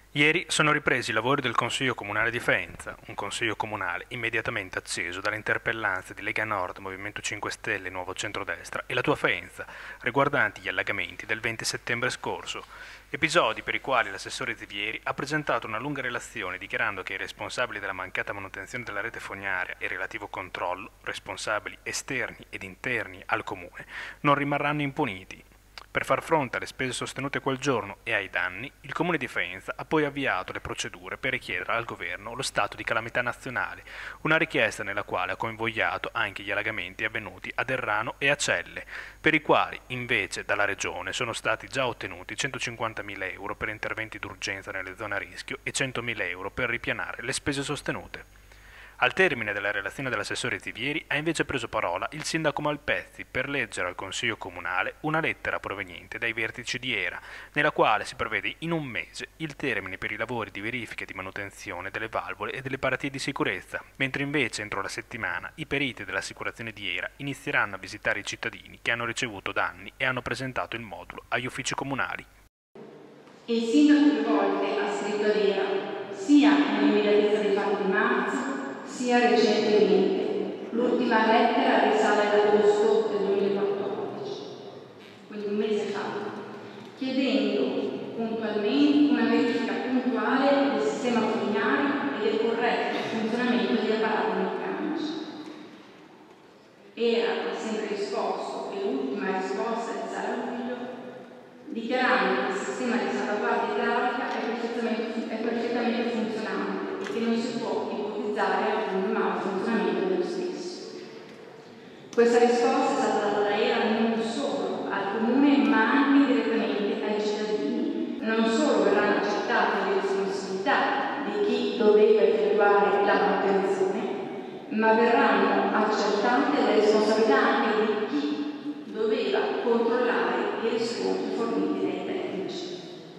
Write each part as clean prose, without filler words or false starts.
Ieri sono ripresi i lavori del Consiglio Comunale di Faenza, un Consiglio Comunale immediatamente acceso dalle interpellanze di Lega Nord, Movimento 5 Stelle e Nuovo Centrodestra e la tua Faenza, riguardanti gli allagamenti del 20 settembre scorso, episodi per i quali l'assessore Zivieri ha presentato una lunga relazione dichiarando che i responsabili della mancata manutenzione della rete fognaria e relativo controllo, responsabili esterni ed interni al Comune, non rimarranno impuniti. Per far fronte alle spese sostenute quel giorno e ai danni, il Comune di Faenza ha poi avviato le procedure per richiedere al governo lo stato di calamità nazionale, una richiesta nella quale ha convogliato anche gli allagamenti avvenuti ad Errano e a Celle, per i quali invece dalla Regione sono stati già ottenuti 150.000 euro per interventi d'urgenza nelle zone a rischio e 100.000 euro per ripianare le spese sostenute. Al termine della relazione dell'assessore Zivieri ha invece preso parola il sindaco Malpezzi per leggere al Consiglio Comunale una lettera proveniente dai vertici di Era, nella quale si prevede in un mese il termine per i lavori di verifica e di manutenzione delle valvole e delle paratie di sicurezza, mentre invece entro la settimana i periti dell'assicurazione di Era inizieranno a visitare i cittadini che hanno ricevuto danni e hanno presentato il modulo agli uffici comunali. Il sindaco più volte ha scritto ad Era, sia nell'immediatezza dei fatti di marzo, sia recentemente. L'ultima lettera risale ad agosto del 2014, quindi un mese fa, chiedendo puntualmente una verifica puntuale del sistema fognario e del corretto funzionamento degli apparati meccanici. Era sempre risposto, e l'ultima risposta risale a luglio, dichiarando che il sistema di salvaguardia idraulica è perfettamente funzionante e che non si può ipotizzare un malfunzionamento dello stesso. Questa risposta è stata data da Era non solo al Comune ma anche direttamente ai cittadini. Non solo verranno accettate le responsabilità di chi doveva effettuare la manutenzione, ma verranno accertate le responsabilità anche di chi doveva controllare i riscontri forniti dai tecnici.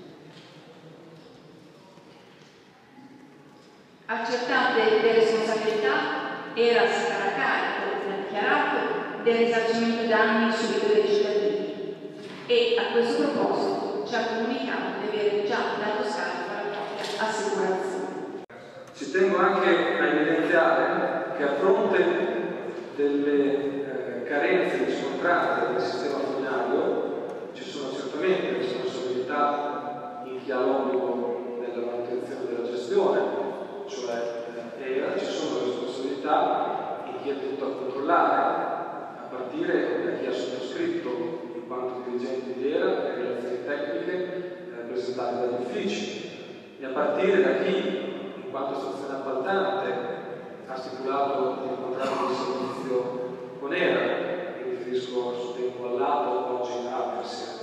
Accettate le responsabilità, Era si farà carico, ha dichiarato, del risarcimento danni subiti dai cittadini e a questo proposito ci ha comunicato di avere già dato scarico alla propria assicurazione. Ci tengo anche a evidenziare che a fronte delle carenze riscontrate nel sistema fognario ci sono certamente responsabilità in chi ha l'obbligo della manutenzione della gestione, cioè Era, ci sono responsabilità in chi è tenuto a controllare, a partire da chi ha sottoscritto in quanto dirigente di Era le relazioni tecniche presentate dagli uffici e a partire da chi in quanto stazione appaltante ha stipulato il contratto di servizio con Era, mi riferisco su tempo al lato, oggi in Apersia,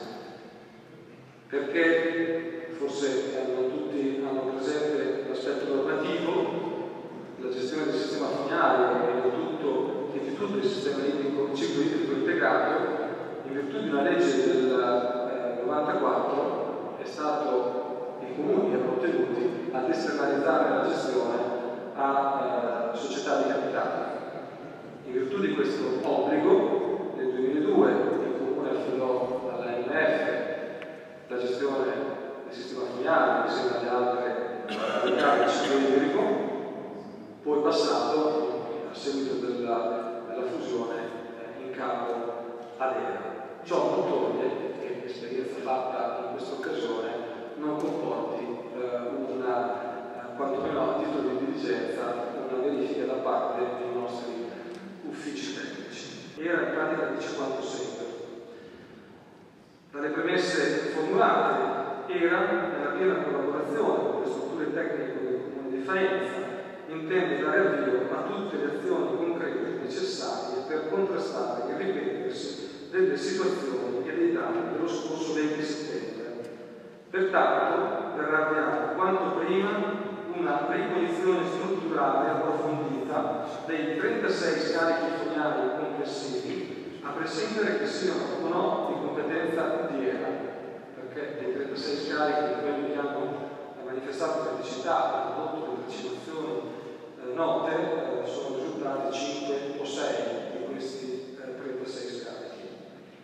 perché forse non tutti hanno presente l'aspetto normativo. La gestione del sistema fognario e di tutto il sistema idrico, ciclo idrico integrato, in virtù di una legge del 94, è stato, i comuni hanno ottenuti ad esternalizzare la gestione a società di capitali. In virtù di questo obbligo, nel 2002 il comune affidò all'AMF la gestione del sistema fognario insieme alle altre attività del ciclo idrico, poi passato a seguito della fusione in capo ad Era. Ciò non toglie che l'esperienza fatta in questa occasione non comporti quantomeno a titolo di diligenza, una verifica da parte dei nostri uffici tecnici. Era in pratica dice quanto segue. Dalle premesse formulate, Era, nella piena collaborazione con le strutture tecniche del Comune di Faenza, intende dare avvio a tutte le azioni concrete necessarie per contrastare il ripetersi delle situazioni e dei danni dello scorso 20 settembre. Pertanto verrà avviata quanto prima una ricognizione strutturale approfondita dei 36 scarichi fognari complessivi, a prescindere che siano o no di competenza di Era, perché dei 36 scarichi quelli che hanno manifestato criticità e prodotto delle vaccinazioni note sono risultati 5 o 6 di questi 36 scarichi.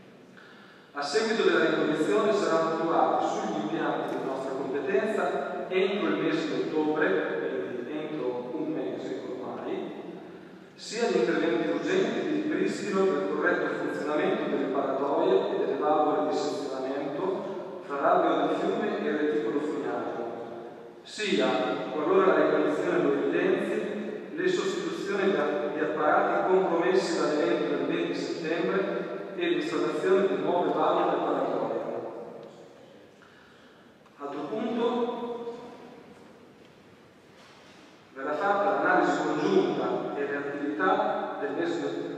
A seguito della ricognizione saranno attuati sugli impianti di nostra competenza entro il mese di ottobre, quindi entro un mese ormai, sia gli interventi urgenti di ripristino del corretto funzionamento delle paratoie e delle valvole di sezionamento fra l'alveo del fiume e il reticolo fognario, sia, qualora la ricognizione lo evidenzi, le sostituzioni di apparati compromessi dall'evento del 20 settembre e l'installazione di nuove valvole paratoie. Altro punto, verrà fatta l'analisi congiunta e le attività del mese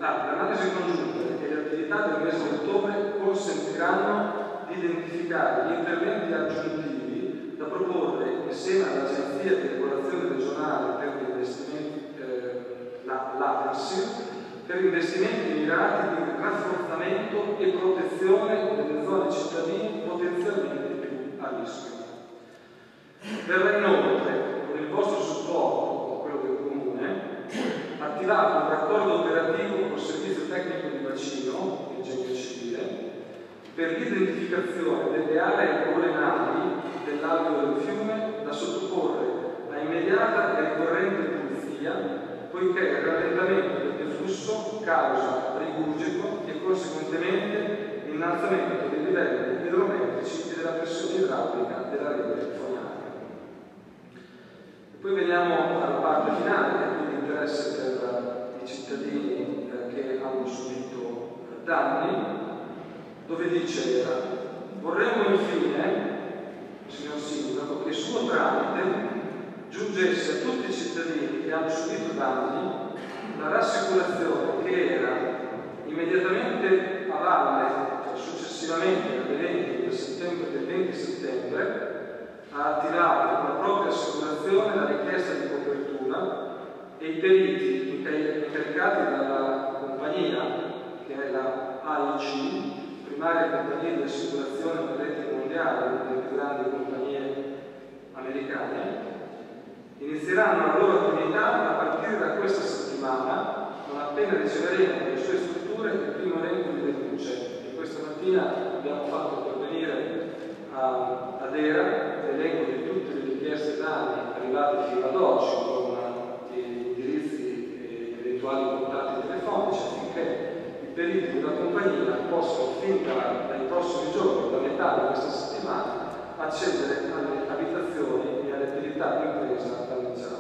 di ottobre consentiranno di identificare gli interventi aggiuntivi da proporre insieme all'Agenzia di Regolazione Regionale per gli investimenti, l'APESI, per investimenti mirati di rafforzamento e protezione delle zone cittadine potenzialmente più a rischio. Verrà inoltre, con il vostro supporto, con quello del Comune, attivato un raccordo operativo col servizio tecnico di bacino, il Genio Civile, per l'identificazione delle aree problematiche dell'alveo del fiume da sottoporre a immediata e ricorrente pulizia, poiché il rallentamento del deflusso causa rigurgito e conseguentemente l'innalzamento dei livelli idrometrici e della pressione idraulica della rete fognaria. E poi veniamo alla parte finale, che è di interesse per i cittadini che hanno subito danni, dove dice: vorremmo infine, signor Sindaco, che suo tramite giungesse a tutti i cittadini che hanno subito danni la rassicurazione che era immediatamente a valle, cioè successivamente del 20 settembre, ha attivato con la propria assicurazione la richiesta di copertura e i periti incaricati dalla compagnia, che è la AIC, primaria compagnia di assicurazione per reti mondiali, una delle più grandi compagnie americane, inizieranno la loro attività a partire da questa settimana, non appena riceveremo dalle sue strutture il primo elenco di denunce. E questa mattina abbiamo fatto pervenire ad ERA l'elenco di tutte le richieste danni arrivate fino ad oggi, con gli indirizzi e gli eventuali contatti telefonici, affinché i periti della compagnia possano fin dai prossimi giorni, da metà di questa settimana, accedere alle abitazioni e alle attività di impresa danneggiate.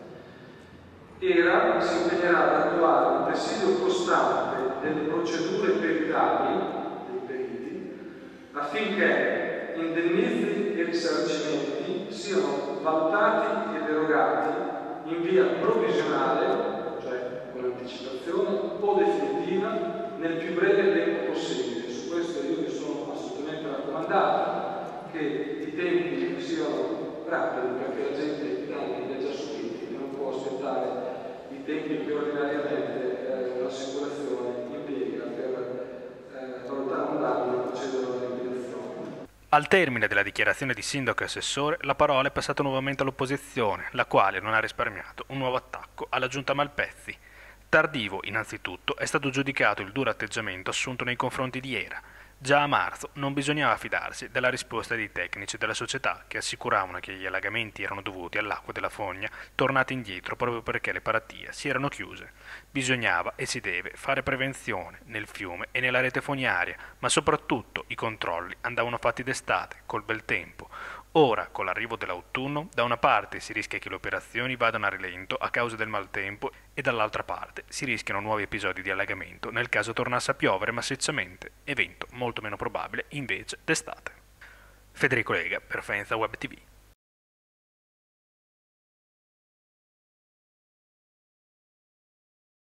ERA si impegnerà ad attuare un presidio costante delle procedure peritali dei periti affinché indennizzi e risarcimenti siano valutati ed erogati in via provvisionale, cioè con anticipazione, o definitiva nel più breve tempo possibile. Su questo io mi sono assolutamente raccomandato che i tempi siano rapidi, perché la gente i danni li ha già subiti e non può aspettare i tempi che ordinariamente l'assicurazione impiega per valutare un danno e procedere alla liquidazione. Al termine della dichiarazione di sindaco e assessore, la parola è passata nuovamente all'opposizione, la quale non ha risparmiato un nuovo attacco alla giunta Malpezzi. Tardivo, innanzitutto, è stato giudicato il duro atteggiamento assunto nei confronti di ERA. Già a marzo non bisognava fidarsi della risposta dei tecnici della società, che assicuravano che gli allagamenti erano dovuti all'acqua della fogna tornata indietro proprio perché le paratie si erano chiuse. Bisognava e si deve fare prevenzione nel fiume e nella rete fognaria, ma soprattutto i controlli andavano fatti d'estate, col bel tempo. Ora, con l'arrivo dell'autunno, da una parte si rischia che le operazioni vadano a rilento a causa del maltempo e dall'altra parte si rischiano nuovi episodi di allagamento nel caso tornasse a piovere massicciamente, evento molto meno probabile invece d'estate. Federico Lega per Faenza Web TV.